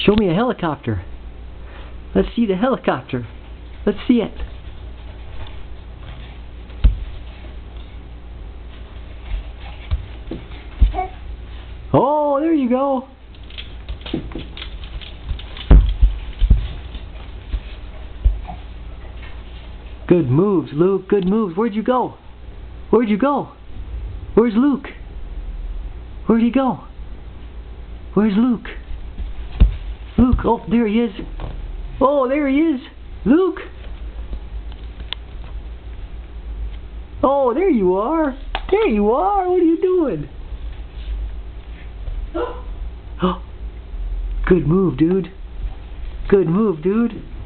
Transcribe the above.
Show me a helicopter. Let's see the helicopter. Let's see it. Oh, there you go. Good moves, Luke. Good moves. Where'd you go? Where'd you go? Where's Luke? Where'd he go? Where's Luke? Luke, oh, there he is. Oh, there he is. Luke. Oh, there you are. There you are. What are you doing? Oh, good move, dude. Good move, dude.